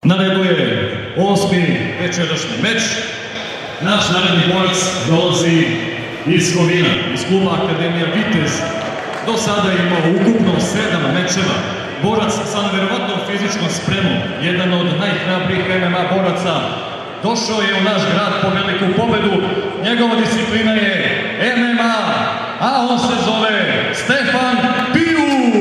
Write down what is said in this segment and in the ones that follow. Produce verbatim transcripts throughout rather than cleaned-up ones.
Na redu je osmi večerašnji meč. Naš naredni borac dolazi iz Kovina, iz kluba Akademija Vitez. Do sada je imao ukupno sedam mečeva. Borac sa neverovatnom fizičkom spremom, jedan od najhrabrijih em em a boraca, došao je u naš grad po veliku pobedu. Njegova disciplina je em em a, a on se zove Stefan Pijuk.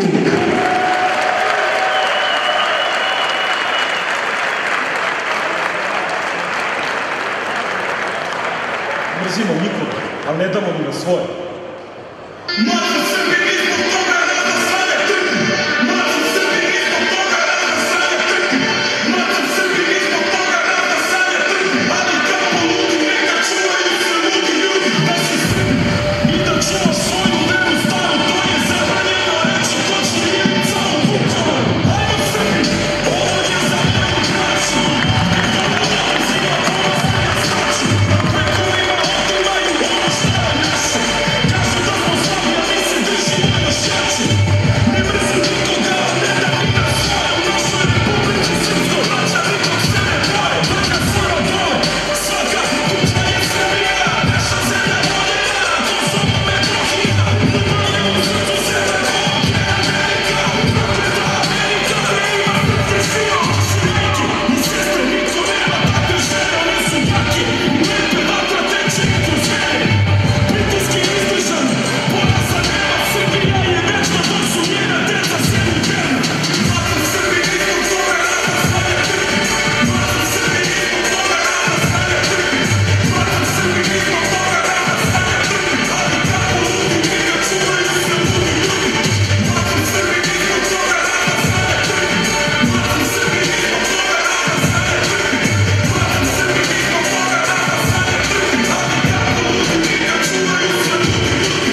Mrzimo nikoga, ali ne damo ni na svoje. Maču Srbi, mi zbog toga rada sranja trpi! Maču Srbi, mi zbog toga rada sranja trpi! Maču Srbi, mi zbog toga rada sranja trpi! Ali kako ludi, neka čuvaju se ludi ljudi, naši Srbi! I da čuvaš svoju veru staru, to je zabranjeno reći, točno jednu calu Vukovar! Ajmo Srbi, ovo je za moju braću! Neka nalazima ponosne skaču! Vekovima otimaju ono šta je naše! Kažu da smo slabi, a mi se držimo još jače! Ne mrzim nikoga, ne da mi na svoje! U našoj Republici Srpskoj vraća nikog se ne boje! Baka svoja dole, svaka kuća je Srbija! Naša zemlja voljena, Kosovo Metohija! Ubrojimo srcu sebe ovdje Amerika! Prokleta Amerika, ne ima protiv svima! Naši majke i sestre, niko nema takve žene, one su baki! Lepe vatra teče kroz vene! Pritiski izdržan, poraza nema, Srbija je večna dok su njena deca sebi verna! Maču Srbi, mi zbog toga rada sranja trpi! Maču Srbi, mi zbog toga rada sranja trpi! Maču Srbi, mi zbog toga rada sranja trpi! Ali kako ludi, neka čuvaju se ludi ljudi! Maču Srbi, mi zbog toga rada sranja trpi! Maču Srbi, mi zbog toga rada sranja trpi! Maču Srbi, mi zbog toga rada sranja trpi! Ali kako ludi, neka čuvaju se ludi ljudi!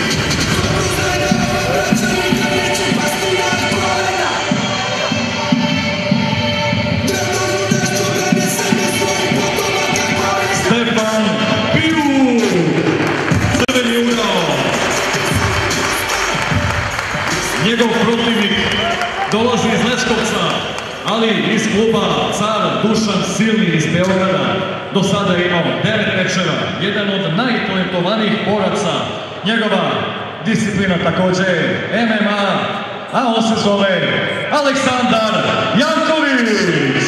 Stefan Pijuk, crveni ugao. Njegov protivnik dolazi iz Leskovca, ali iz kluba Car Dušan Silni iz Beograda. Do sada je imao devet mečeva, jedan od najtalentovanijih boraca. Njegova disciplina također je em em a, a on se zove Aleksandar Janković.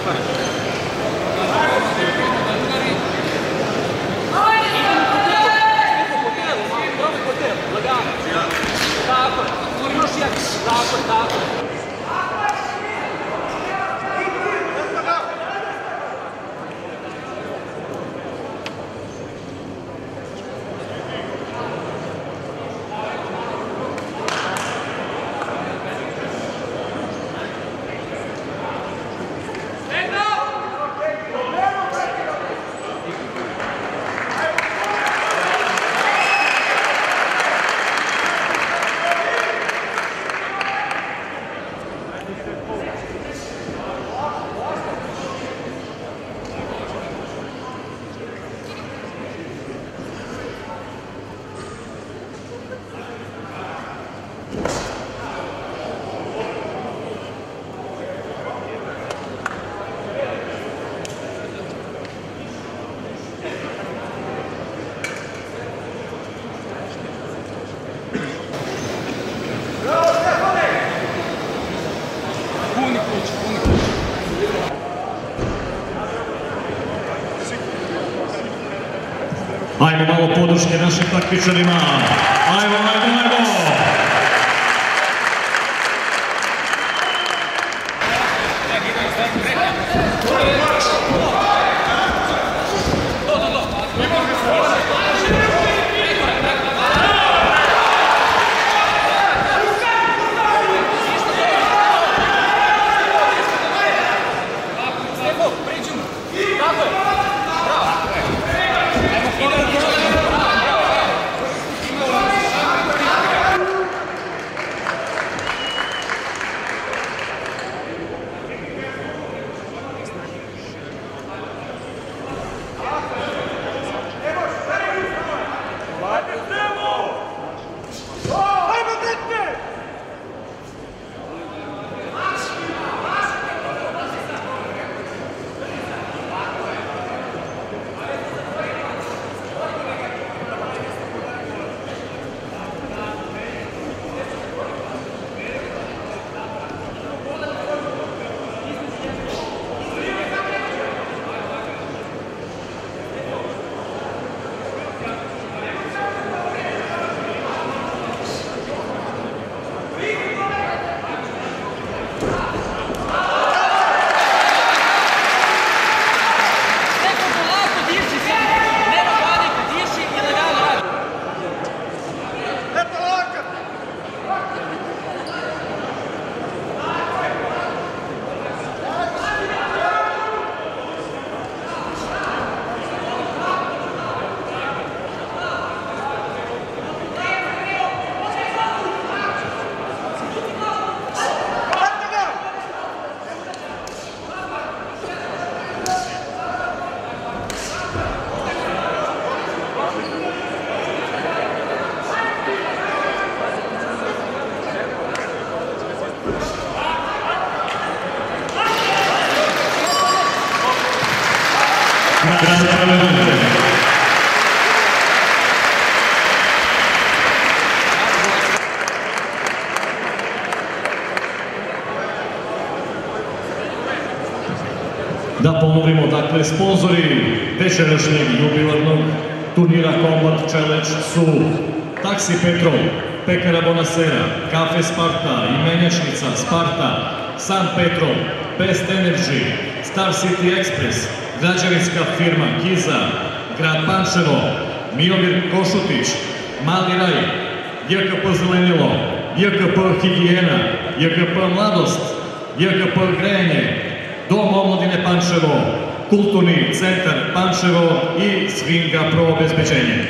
Ajmo malo podrške našim takmičarima. Ajmo, ajmo, ajmo! Da ponovimo, dakle, sponzori večerašnjeg jubilarnog turnira Combat Challenge su Taksi Petrol, Pekara Bonasera, Kafe Sparta, Imenjačnica Sparta, San Petrol, Best Energy, Star City Express, građevinska firma Giza, Grad Pančevo, Miomir Košutić, Mali Raj, J K P Zelenilo, J K P Higijena, J K P Mladost, J K P Grejanje, Dom omladine Pančevo, Kulturni centar Pančevo i Svinga Pro obezbeđenje.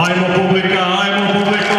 Ajmo publika, ajmo publiko!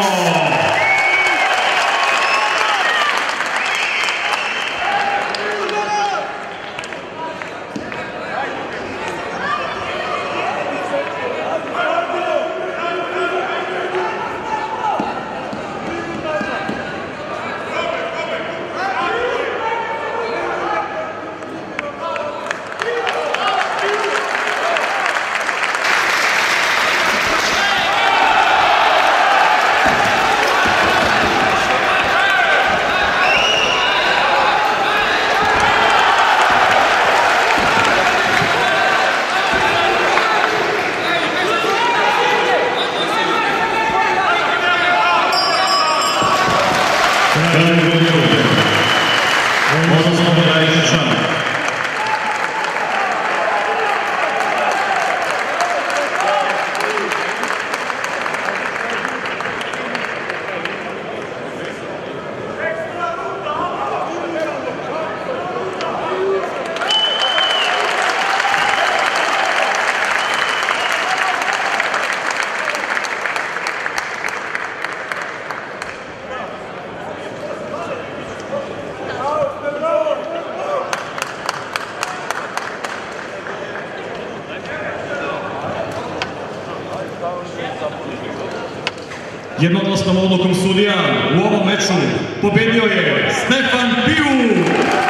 Jednoglasnom odlukom sudija u ovom meču pobedio je Stefan Piju.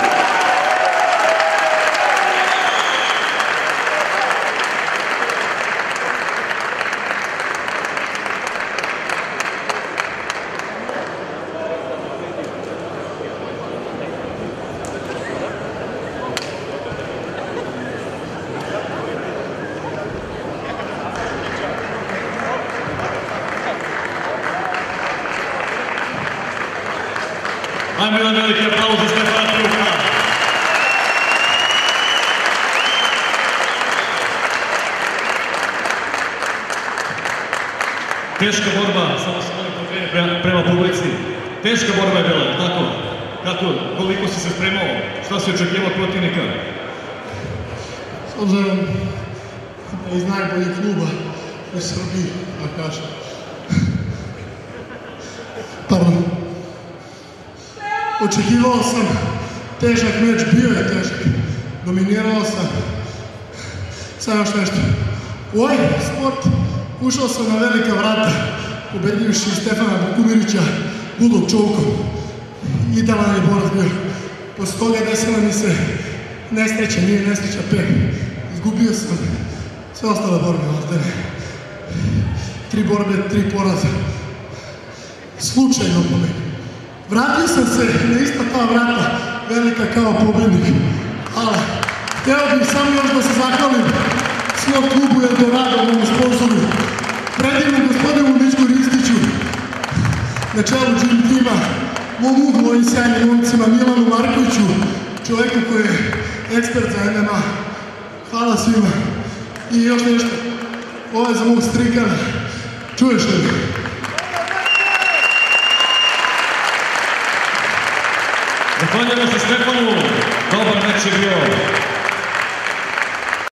Ajmo jedan veliki aplauz za Stefana Pijuka. Teška borba, samo se molim pokrene prema publici. Teška borba je bila, tako? Kako, koliko si se spremao? Šta si očekivao protivnika? S obzirom da iz najboljeg kluba u Srbiji, da kažem. Pardon. Očekivao sam težak meč, bio je težak. Dominirao sam. Sad još nešto. U ovaj sport ušao sam na velika vrata, pobedivši Stefana Bukumirića Bulldog čovkom. Idealan je borac bio. Posle toga desila mi se nesreća, nije nesreća pek. Izgubio sam sve ostale borbe, ostane. Tri borbe, tri poraza. Slučajno po meni. Vratio sam se na ista ta vrata, velika kao pobednik. Ali, hteo bih samo još da se zahvalim svom klubu Eldorado, ovom sponsoru, predivnom gospodinu Mičku Ristiću, na čelu Dream Teama, mom uglu i sjajnim momcima Milanu Markoviću, čoveku koji je ekspert za M M A. Hvala svima. I još nešto, ovo je za mog strikana. Čuješ li? Zahvaljujemo se Stefanu, dobar meč je bio.